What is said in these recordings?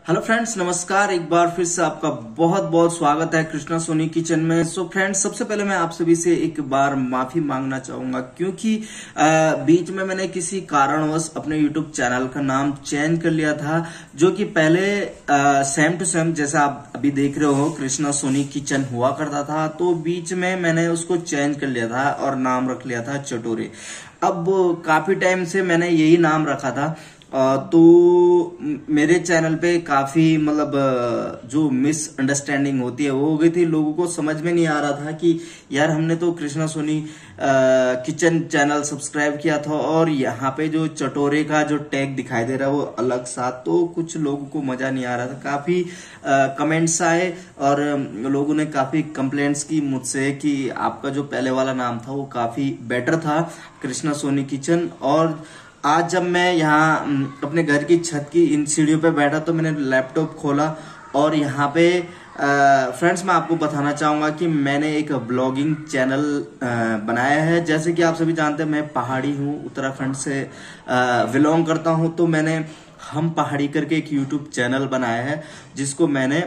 Hello friends, नमस्कार। एक बार फिर से आपका बहुत बहुत स्वागत है कृष्णा सोनी किचन में। सो फ्रेंड्स, सबसे पहले मैं आप सभी से एक बार माफी मांगना चाहूंगा क्योंकि बीच में मैंने किसी कारणवश अपने यूट्यूब चैनल का नाम चेंज कर लिया था, जो कि पहले सेम टू सेम जैसा आप अभी देख रहे हो कृष्णा सोनी किचन हुआ करता था। तो बीच में मैंने उसको चेंज कर लिया था और नाम रख लिया था चटोरे। अब काफी टाइम से मैंने यही नाम रखा था। तो मेरे चैनल पे काफी जो मिसअंडरस्टैंडिंग होती है वो हो गई थी। लोगों को समझ में नहीं आ रहा था कि यार हमने तो Krishna Soni kitchen channel subscribe किया था और यहाँ पे जो चटोरे का जो टैग दिखाई दे रहा है वो अलग सा। तो कुछ लोगों को मजा नहीं आ रहा था। काफी कमेंट्स आए और लोगों ने काफी कंप्लेंट्स की मुझसे कि आपका जो पहले वाला नाम था वो काफी बेटर था, कृष्णा सोनी किचन। और आज जब मैं यहाँ अपने घर की छत की इन सीढ़ियों पे बैठा तो मैंने लैपटॉप खोला और यहाँ पे फ्रेंड्स मैं आपको बताना चाहूंगा कि मैंने एक ब्लॉगिंग चैनल बनाया है। जैसे कि आप सभी जानते हैं मैं पहाड़ी हूँ, उत्तराखंड से बिलोंग करता हूँ। तो मैंने हम पहाड़ी करके एक यूट्यूब चैनल बनाया है जिसको मैंने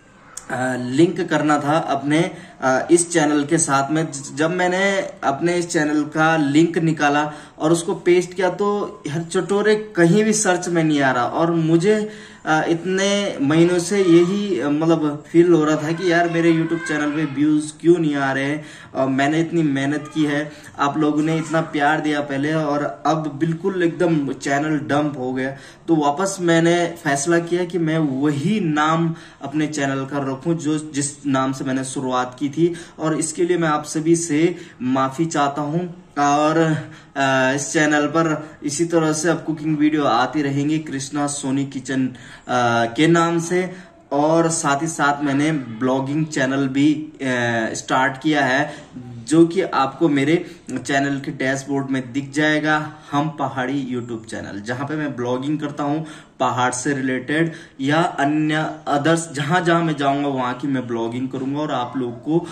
लिंक करना था अपने इस चैनल के साथ में। जब मैंने अपने इस चैनल का लिंक निकाला और उसको पेस्ट किया तो हर चटोरे कहीं भी सर्च में नहीं आ रहा। और मुझे इतने महीनों से यही फील हो रहा था कि यार मेरे यूट्यूब चैनल पे व्यूज क्यों नहीं आ रहे हैं। और मैंने इतनी मेहनत की है, आप लोगों ने इतना प्यार दिया पहले और अब बिल्कुल एकदम चैनल डंप हो गया। तो वापस मैंने फैसला किया कि मैं वही नाम अपने चैनल का रखूं जो जिस नाम से मैंने शुरुआत की थी। और इसके लिए मैं आप सभी से माफी चाहता हूं। और इस चैनल पर इसी तरह से अब कुकिंग वीडियो आती रहेंगी कृष्णा सोनी किचन के नाम से। और साथ ही साथ मैंने ब्लॉगिंग चैनल भी स्टार्ट किया है जो कि आपको मेरे चैनल के डैशबोर्ड में दिख जाएगा, हम पहाड़ी यूट्यूब चैनल, जहां पे मैं ब्लॉगिंग करता हूं पहाड़ से रिलेटेड या अन्य अदर्स। जहां जहां मैं जाऊंगा वहां की मैं ब्लॉगिंग करूंगा और आप लोग को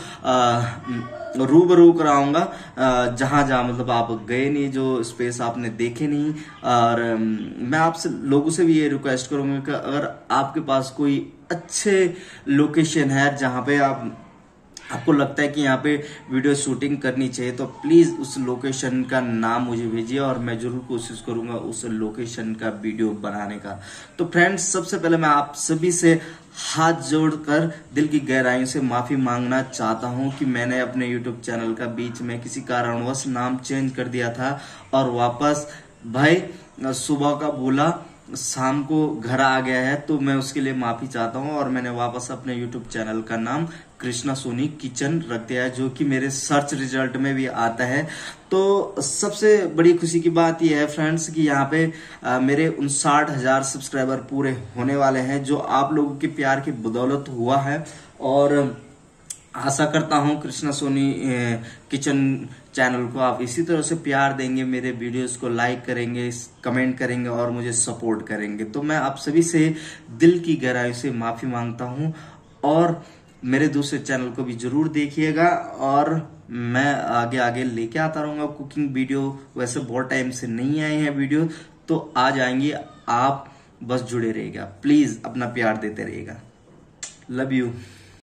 रूबरू कराऊंगा जहां जहां आप गए नहीं, जो स्पेस आपने देखे नहीं। और मैं आपसे लोगों से भी ये रिक्वेस्ट करूंगा कि अगर आपके पास कोई अच्छे लोकेशन है जहां पे आपको लगता है कि यहाँ पे वीडियो शूटिंग करनी चाहिए तो प्लीज उस लोकेशन का नाम मुझे भेजिए और मैं जरूर कोशिश करूंगा उस लोकेशन का वीडियो बनाने का। तो फ्रेंड्स, सबसे पहले मैं आप सभी से हाथ जोड़कर दिल की गहराइयों से माफी मांगना चाहता हूं कि मैंने अपने यूट्यूब चैनल का बीच में किसी कारणवश नाम चेंज कर दिया था और वापस भाई सुबह का बोला शाम को घर आ गया है। तो मैं उसके लिए माफी चाहता हूं और मैंने वापस अपने यूट्यूब चैनल का नाम कृष्णा सोनी किचन रख दिया है, जो कि मेरे सर्च रिजल्ट में भी आता है। तो सबसे बड़ी खुशी की बात यह है फ्रेंड्स कि यहाँ पे मेरे 59,000 सब्सक्राइबर पूरे होने वाले हैं, जो आप लोगों के प्यार की बदौलत हुआ है। और आशा करता हूं कृष्णा सोनी किचन चैनल को आप इसी तरह से प्यार देंगे, मेरे वीडियोस को लाइक करेंगे, कमेंट करेंगे और मुझे सपोर्ट करेंगे। तो मैं आप सभी से दिल की गहराई से माफी मांगता हूं और मेरे दूसरे चैनल को भी जरूर देखिएगा। और मैं आगे आगे लेके आता रहूंगा कुकिंग वीडियो। वैसे बहुत टाइम से नहीं आए हैं वीडियो, तो आ जाएंगे। आप बस जुड़े रहिएगा, प्लीज अपना प्यार देते रहिएगा। Love you.